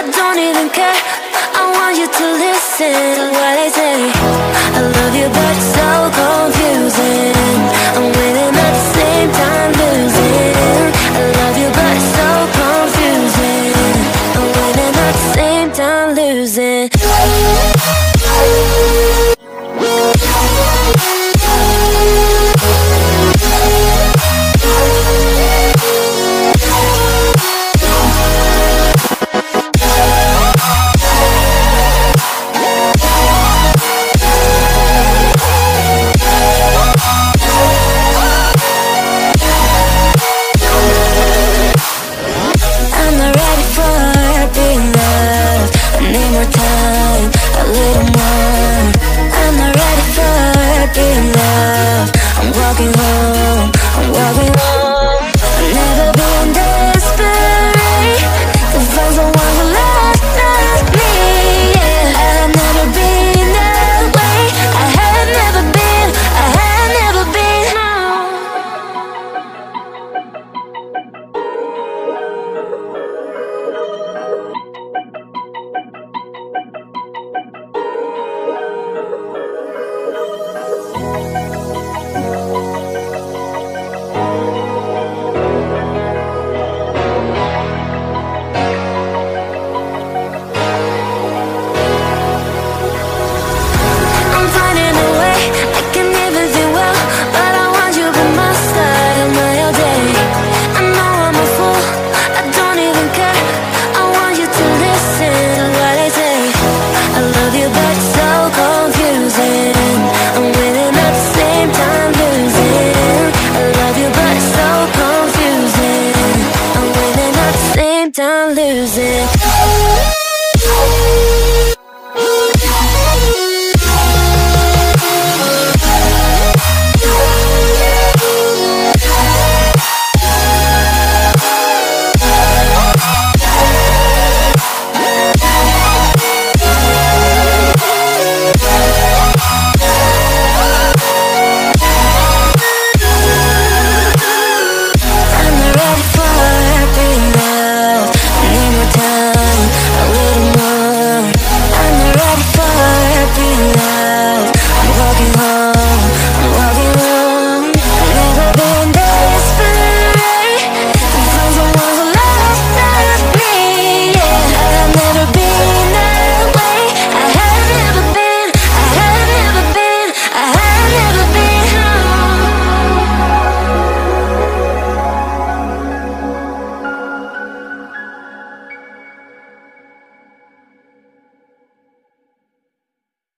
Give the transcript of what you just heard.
I don't even care. I want you to listen to what I say. I love you but it's so confusing. I'm winning at the same time losing. I love you but it's so confusing. I'm winning at the same time losing. I'm walking home, I'm walking home.